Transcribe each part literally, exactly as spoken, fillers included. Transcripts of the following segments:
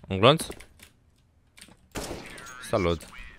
Un glonț? Salut!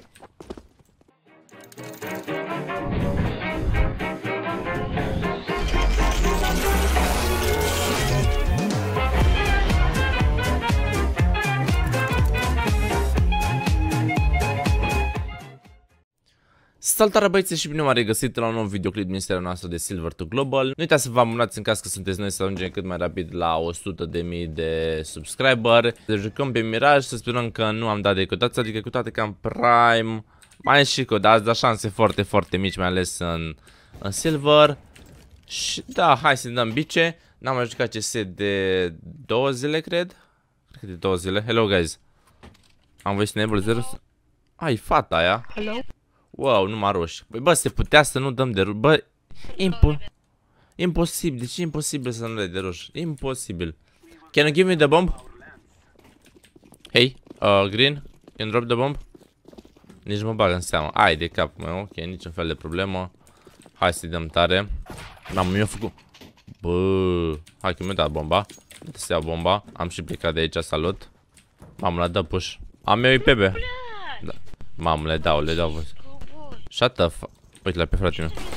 Salutare băieți și bine m-am regăsit la un nou videoclip din seria noastră de Silver to Global. Nu uitați să vă abonați în caz că sunteți noi să ajungem cât mai rapid la o sută de mii de subscriber. Să jucăm pe Mirage, să sperăm că nu am dat de cotați, adică cu toate că am Prime, mai și codați, dar șanse foarte, foarte mici, mai ales în, în Silver. Și da, hai să dăm bice. N-am mai jucat C S de două zile, cred. Cred că de două zile. Hello, guys. Am voice enable zero. Ai, fata aia. Hello? Wow, numai roșii. Băi, bă, se putea să nu dăm de roșii. Bă, impo imposibil. De ce e imposibil să nu dai de roșii? Imposibil. Can you give me the bomb? Hey, uh, green, can drop the bomb? Nici mă bag în seama. Ai de cap meu, ok, niciun fel de problemă. Hai să-i dăm tare. Mamă, mi-a făcut. Bă, hai că mi-a dat bomba. Uite să iau bomba. Am și plecat de aici, salut. Mamă, la dă push. Am eu I P B. Da. Mamă, le dau, le dau. Shut the fuck. Uite la pe fratele meu.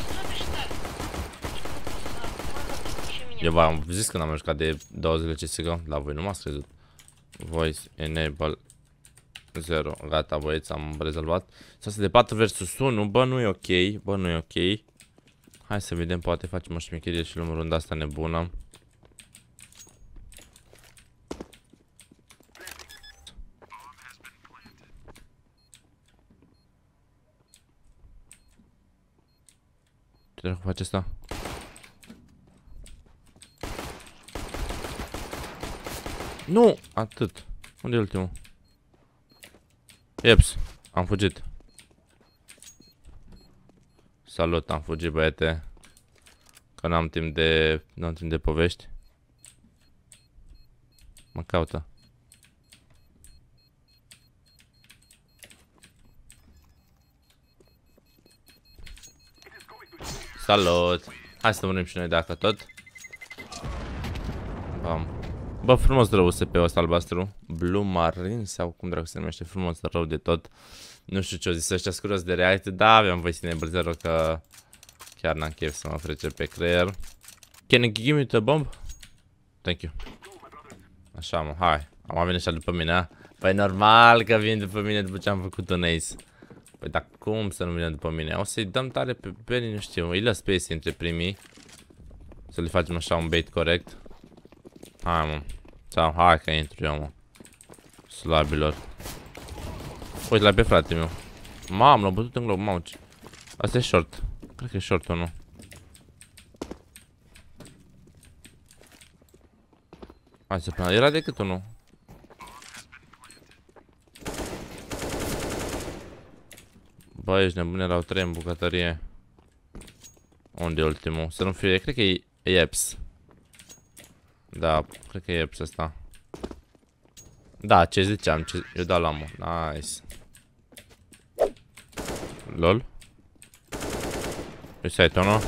Eu v-am zis că n-am jucat de două zile C S G O. La voi nu m-ați crezut. Voice enable zero. Gata băieți, am rezolvat. S-a de patru versus unu. Bă, nu e ok. Bă, nu e ok. Hai să vedem, poate facem o șmecherie și luăm runda asta nebună. Ce dracu face asta? Nu! Atât. Unde e ultimul? Eps. Am fugit. Salut, am fugit, băiete. Că n-am timp de... n-am timp de povești. Mă caută. Salut! Hai să murim și noi dacă tot. Bam. Bă, frumos rău S P-ul ăsta albastru. Blue Marine sau cum dracu se numește, frumos rău de tot. Nu știu ce o zis ăștia scurios de react. Da, aveam voice enable zero că chiar n-am chef să mă frece pe creier. Can you give me the bomb? Thank you. Așa mă, hai. Am venit așa după mine, a? Păi normal că vin după mine după ce am făcut un ace. Păi dar cum să nu vină după mine? O să-i dăm tare pe Benny, nu știu. Îi las pe ei între primii. Să le facem așa un bait corect. Hai mă. Sau hai că intru eu mă. Slabilor. Uite la pe frate meu. Mamă, l-am bătut în glob, mamă. Asta e short. Cred că e short unul. Hai să până. Era decât unul. Bă, ești nebun, erau trei în bucătărie. Unde e ultimul? Să nu fie, cred că e Eps. Da, cred că e Eps ăsta. Da, ce ziceam, ce... eu dau la mă. Nice. Lol. Pe site-ul ăla.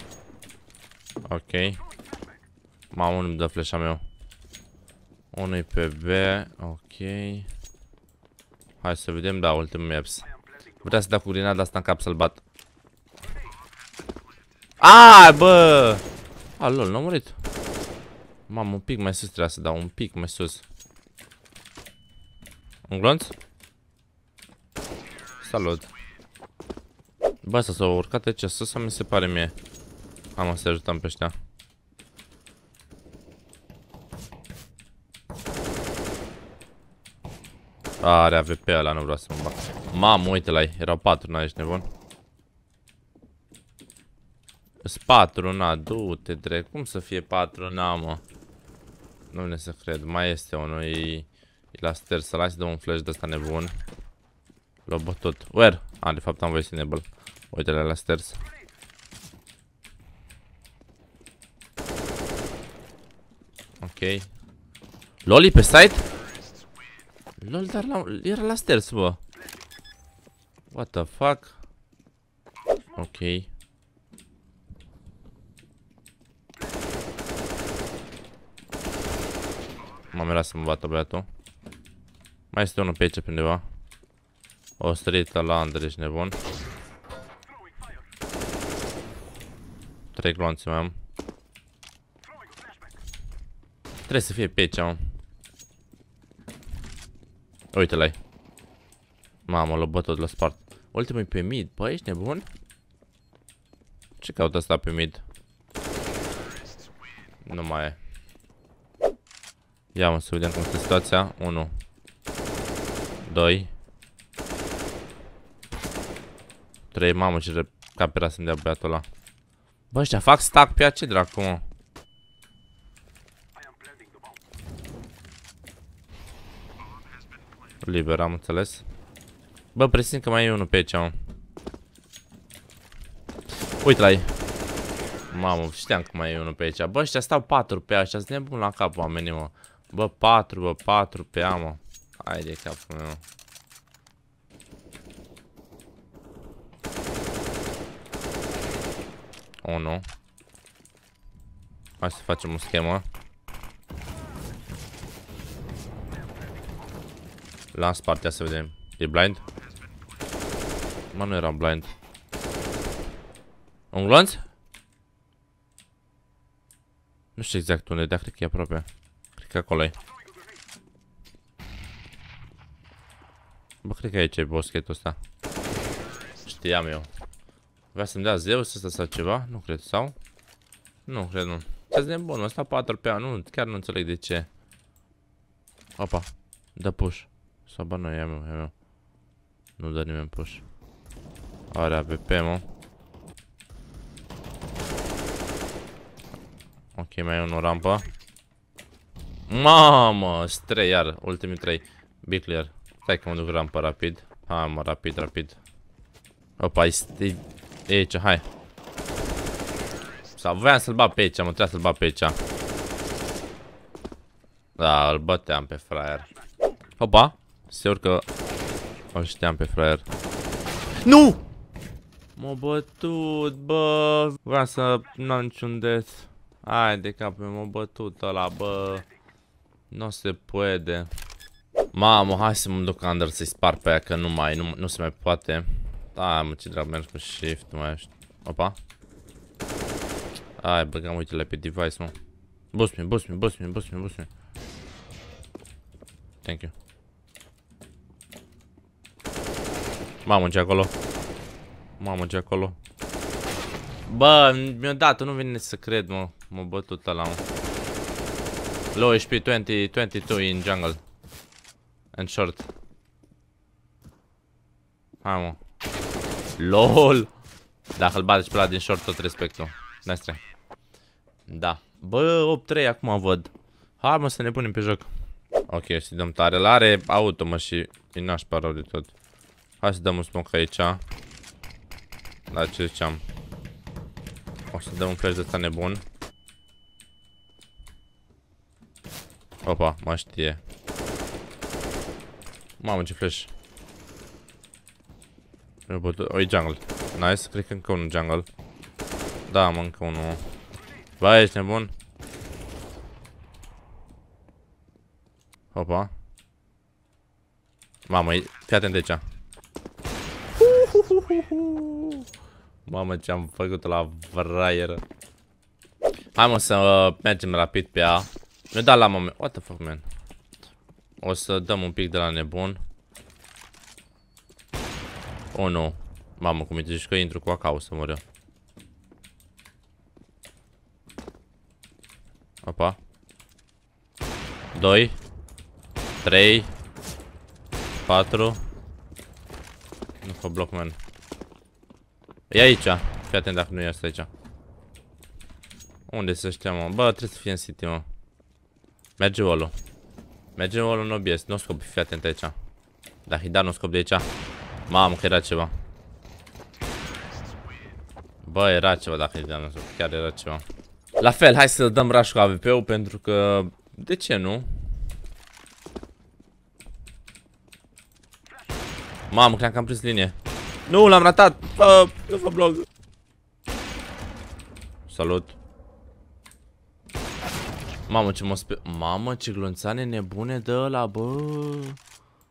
Ok. Mamă, nu-mi dă flash-a meu. Unul pe B. Ok. Hai să vedem, da, ultimul Eps. Vreau să dau cu grenada asta în cap să-l bat. Aaaa, bă! A, lol, n-a murit. Mamă, un pic mai sus trebuia să dau, un pic mai sus. Un glonț? Salut. Bă, asta s-au urcat aici sus, mi se pare mie. Am să ajutăm pe ăștia. Are A V P ăla, nu vreau să mă bag. Mamă, uite la ei, erau patru, n-ai, ești nebun? Îs patru, na, du-te drept, cum să fie patru, na, mă. Nu vine să cred, mai este unul, e, e la stairs, să las să dă un flash de ăsta nebun. L-a bătut, where? A, de fapt am voice enable. Uite-le la stairs. Ok. Loli pe site? Lol, dar la, era la stairs, bă. What the fuck? Ok. M-am era să mă bată băiatul. Mai este unul pe aici pe undeva. O străită la Under, ești nebun. Trei glonțe mai am. Trebuie să fie pe aici, mă. Uite-l-ai. Mamă, l-a bătut, l-a spart. Ultimul e pe mid. Bă, ești nebun? Ce caută asta pe mid? Nu mai e. Ia mă, să vedem cum este situația. unu doi trei. Mamă, ce capera să-mi dea băiatul ăla. Bă, ăștia fac stack pe ce dracu, mă? Liber, am înțeles. Bă, presimt că mai e unul pe aici, mă. Uite la ei. Mamă, știam că mai e unul pe aici. Bă, ăștia stau patru pe așa, sunt nebun la cap, oamenii, mă. Bă, patru, bă, patru pe ea, mă. Hai de capul meu. unu. Hai să facem o schemă. Las partea să vedem. E blind? Mă, nu era blind. Un glonț? Nu știu exact unde, dar cred că e aproape. Cred că acolo e. Bă, cred că aici e boschetul ăsta. Știam eu. Vrea să-mi dea Zeus ăsta sau ceva? Nu cred, sau? Nu cred, nu. Ce-ați nebun, ăsta patru pe a, nu, chiar nu înțeleg de ce. Opa, dă push. Sau bă, nu, e meu, e meu. Nu dă nimeni push. Are A W P, mă. Ok, mai e unul rampă. Mamă, trei iar, ultimii trei. Be clear. Stai că mă duc rampă rapid. Hai mă, rapid, rapid. Opa, e aici, hai. Sau voiam să-l bat pe aici, mă, trebuia să-l bat pe aici. Da, îl băteam pe fraier. Opa, se urcă. O știam pe fraier. Nu! M-a bătut, bă. Vreau să nu am niciun death. Hai de cap, m-a bătut ăla, bă. Nu se poate. Mamă, hai să mă duc under să-i spar pe aia, că nu mai, nu, nu se mai poate. Da, mă, ce drag, mergi cu shift, nu mai știu. Opa. Hai, băgam, uite-le pe device, mă. Boost me, boost me, boost me, boost me, boost me. Thank you. Mamă, ce acolo. Mamă, ce acolo. Bă, mi-a dat, nu vine să cred, mă. M-a bătut ăla, mă. Low H P, douăzeci, douăzeci și doi in jungle. And short. Hai, mă. LOL. Dacă îl bateți pe ăla din short, tot respectul. Nice try. Da. Bă, opt trei acum văd. Hai, mă, să ne punem pe joc. Ok, să-i dăm tare. El are auto, mă, și îi nașpa rău de tot. Hai să dăm un smoke aici. La ce ziceam. O să dăm un flash de ăsta nebun. Opa, mă știe. Mamă, ce flash. O, e jungle. Nice, cred că încă unul jungle. Da, mă, încă unul. Bă, ești nebun? Opa. Mamă, fii atent aici. Mamă, ce-am făcut la vraier. Hai, mă, să uh, mergem rapid pe A. Mi-a dat la moment. What the fuck, man? O să dăm un pic de la nebun. Oh, nu. Mamă, cum îi zici că intru cu A K O să mor eu. Opa. doi trei patru. Nu fă bloc, man. E aici. Fii atent dacă nu e asta aici. Unde să știam, mă? Bă, trebuie să fie în city, mă. Merge wall-ul. Merge wall-ul în obiect. Nu scop, fii atent aici. Dacă îi da, nu scop de aici. Mamă, că era ceva. Bă, era ceva dacă îi da, nu scop. Chiar era ceva. La fel, hai să dăm rush cu A W P-ul pentru că... De ce nu? Mamă, cream că am prins linie. Nu, l-am ratat. Bă, nu fă blog. Salut. Mamă, ce mă spe... Mamă, ce glonțane nebune de ăla, bă.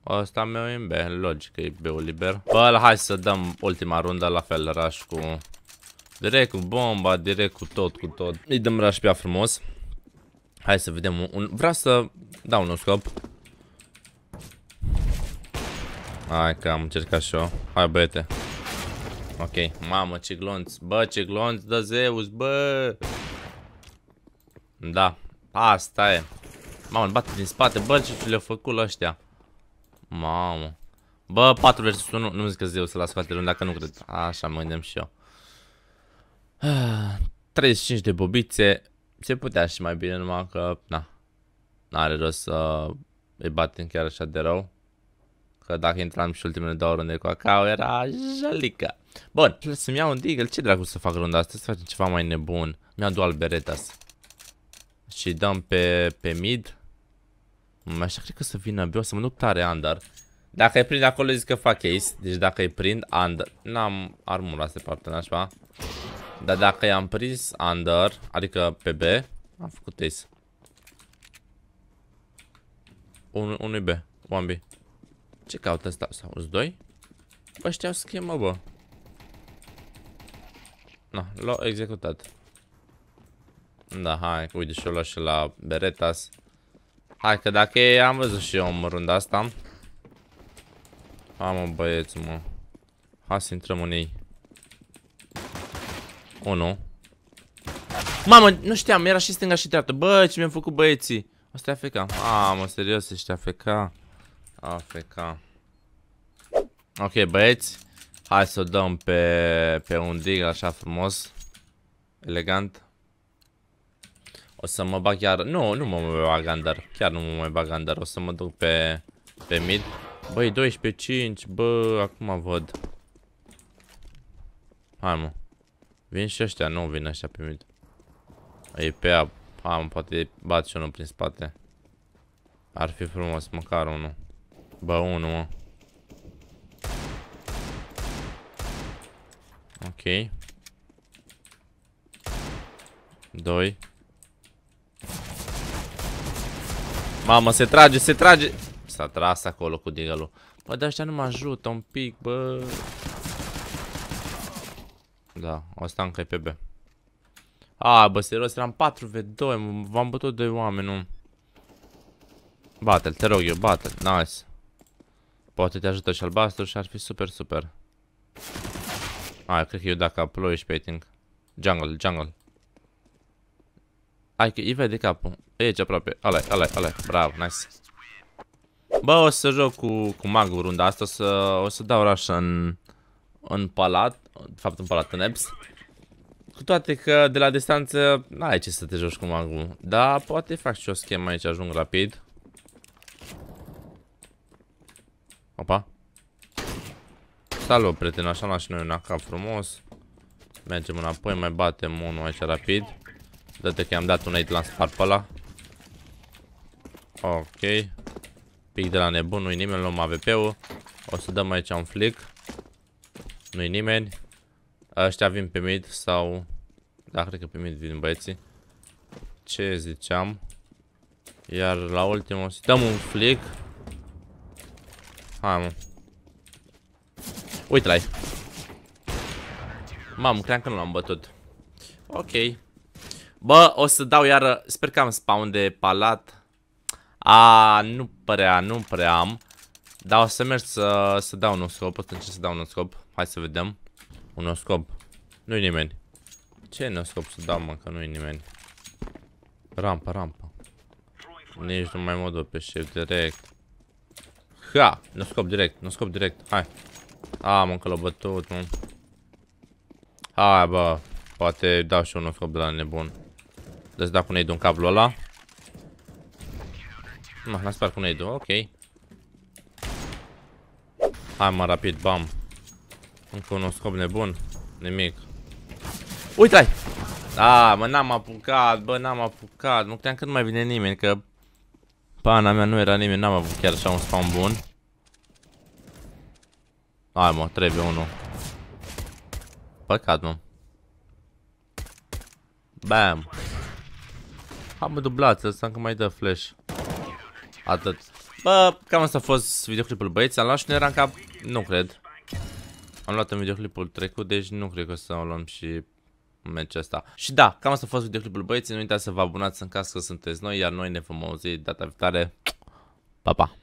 Ăsta meu e în B, logic, e B-ul liber. Bă, hai să dăm ultima rundă, la fel, rush cu... Direct cu bomba, direct cu tot, cu tot. Îi dăm rush pe ea frumos. Hai să vedem un... un... Vreau să dau un scop. Hai că am încercat și eu. Hai băiete. Ok, mamă, ce glonț. Bă, ce glonț dă Zeus, bă. Da, asta e. Mamă, îl bate din spate, bă, ce le-au făcut ăștia. Mamă. Bă, patru versus unu, nu zic că Zeus să-l scoate rând, dacă nu cred. Așa mă gândeam și eu. treizeci și cinci de bobițe. Se putea și mai bine, numai că, na. N-are rost să îi batem chiar așa de rău. Că dacă intram și ultimele două runde cu Acao, era jalică. Bun, să-mi iau un deagle. Ce dracu să fac runda asta? Să facem ceva mai nebun. Mi-au dual beretas. Și dăm pe, pe mid. Așa cred că să vină B, o să mă duc tare under. Dacă îi prind acolo zic că fac ace. Deci dacă îi prind under. N-am armura asta parte nașpa. Dar dacă i-am prins under, adică pe B, am făcut ace. Un, unui B, one B. Ce caută ăsta? Sau sunt doi? Bă, ăștia au schemă, bă. Na, l-au executat. Da, hai, uite și-o luat și la Beretas. Hai că dacă e, am văzut și eu în runda asta. Hai mă băieți, mă. Hai să intrăm în ei. Unu. Mamă, nu știam, era și stânga și dreapta. Bă, ce mi-am făcut băieții. Asta e A F K. Mamă, serios, ești A F K. A F K. Ok, băieți. Hai să o dăm pe, pe un dig așa frumos. Elegant. O să mă bag chiar... Nu, nu mă mai bag under. Chiar nu mă mai bag under. O să mă duc pe, pe mid. Băi, doisprezece cinci. Bă, acum văd. Hai mă. Vin și ăștia, nu vin ăștia pe mid. E pe ea. Hai mă, poate bat și unul prin spate. Ar fi frumos, măcar unul. Bă, unul mă. Ok. Doi. Mamă, se trage, se trage. S-a tras acolo cu deagle-ul. Bă, dar ăștia nu mă ajută un pic, bă. Da, ăsta încă e pe B. A, bă, serios, eram patru v doi, v-am bătut doi oameni, nu. Bate-l, te rog eu, bate-l, nice. Poate te ajută și albastru și ar fi super, super. Hai, cred că eu dacă aploie și painting. Jungle, jungle. Hai că îi vede capul. E aici aproape. Ăla, ăla, ăla. Bravo, nice. Bă, o să joc cu, cu magul runda asta. O să, o să dau rush în, în palat. De fapt, în palat, în Eps. Cu toate că de la distanță n-ai ce să te joci cu magul. Dar poate fac și o schemă aici, ajung rapid. Opa. Salut, prieten, așa luăm și noi un A K frumos. Mergem înapoi, mai batem unul aici rapid. Dă-te că i-am dat un eight, l-am spart pe ăla. Ok. Pic de la nebun, nu-i nimeni, luăm A V P-ul. O să dăm aici un flick. Nu-i nimeni. Ăștia vin pe mid sau... Da, cred că pe mid vin băieții. Ce ziceam? Iar la ultimul o să dăm un flick. Hai mă. Uite-l ai. Mamă, cream că nu l-am bătut. Ok. Bă, o să dau iară. Sper că am spawn de palat. A, nu prea, nu prea am. Dar o să merg să, să dau un scop. O să încerc să dau un scop. Hai să vedem. Un scop. Nu-i nimeni. Ce e scop să dau, mă, că nu-i nimeni. Rampa, rampa. Nici nu mai mă duc pe shift direct. Ha! Nu scop direct, nu scop direct. Hai. A, mă, că l-a bătut, mă. Hai, bă. Poate dau și un scop de la nebun. Dă-ți da cu nade un cablu ăla. Mă, l-am spart cu nade-ul, ok. Hai, mă, rapid, bam. Încă un scop nebun. Nimic. Uite-l! A, mă, n-am apucat, bă, n-am apucat. Nu credeam că nu mai vine nimeni, că pana mea nu era nimeni, n-am avut chiar așa un spawn bun. Hai, mă, trebuie unul. Păcat, mă. Bam. Hai, mă, dublați, ăsta încă mai dă flash. Atât. Bă, cam asta a fost videoclipul, băieți. Am luat și un rank up? Nu cred. Am luat în videoclipul trecut, deci nu cred că o să o luăm și în meciul ăsta. Și da, cam asta a fost videoclipul, băieți. Nu uitați să vă abonați în caz că sunteți noi, iar noi ne vom auzi data viitoare. Pa, pa!